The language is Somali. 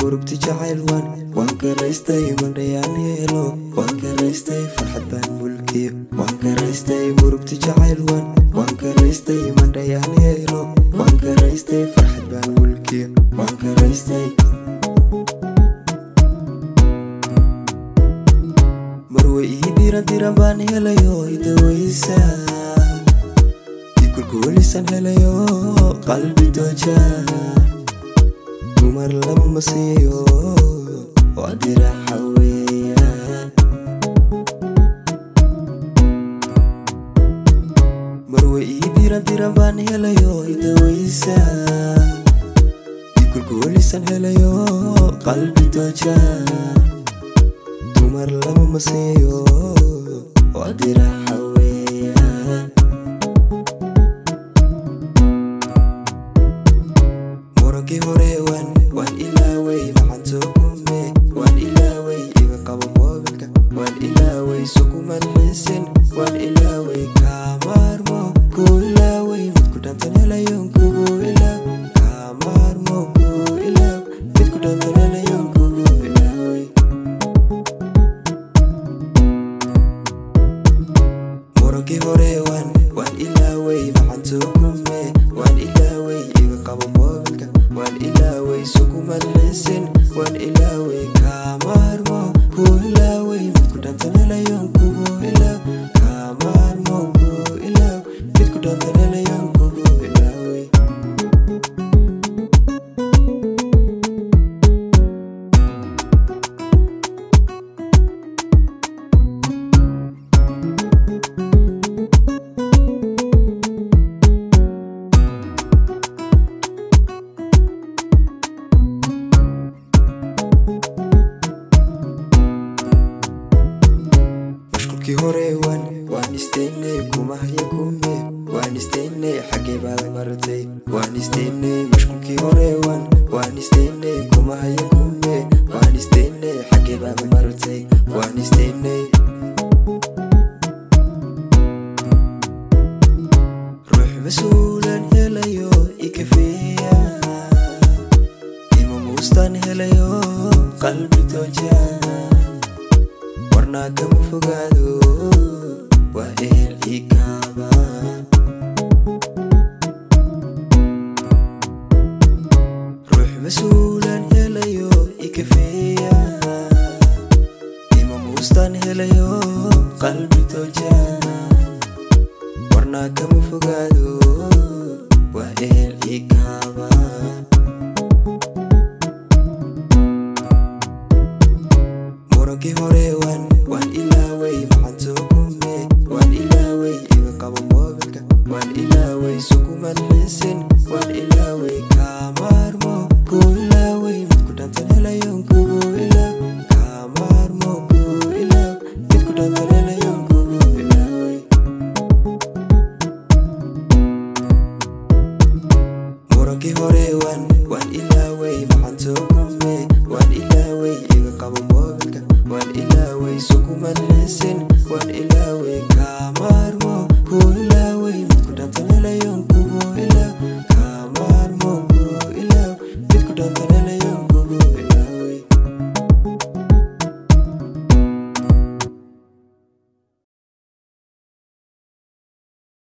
murugti jacayl waan ka raystay mandhayaan helo waan ka raystay farxad baan mulkiyo waan ka raystay murugti jacayl waan ka raystay mandhayaan helo waan ka raystay farxad baan mulkiyo waan ka raystay marwe ii diran baan helayo idawaysa kulkulisan helayo qalbi dooja dumar lama masiyo waa diraxa weeyaan marwe ii diran baan helayo idawaysa kulkulisan helayo qalbi dooja dumar lama masiyo waa diraxa weeyaan hore waan ilaaway maxaan soo kume waan ilaaway iga qabo moobilka waan ilaaway sukuman xiisin waan ilaaway kaamarmo ku ilaaway mid ku dhantan helayon kugu ilaaw kaamarmo ku ilaaw mid ku dhantan helayon kugu ilaaway moronkii hore waan ilaaway maxaan soo kume waan ilaaway iga qabo moobilka waan ilaaway sukuman xiisin waan ilaaway kaamarmo ku ilaaway mid ku dhantan helayon kugu ilaaw kaamarmo ku ilaaw mid ku dhantan helayon kugu ilaaway hore waan isteynay kuma haya kume waan isteynay xagee baad martay waan isteynay mashquulkii hore waan isteynay kuma haya kume waan isteynay xagee baad martay waan isteynay ruux masuulan helayo ikafeeya ima muustan helayo qalbi dooja warna kama fogaado waa ehel ikaaba ruux masuulan helayo ikafeeya ima muustan helayo qalbi dooja warna kama fogaado waa ehel ikaaba moronkii hore waan ilaaway maxaan soo kume waan ilaaway iga qabo moobilka waan ilaaway sukuman xiisin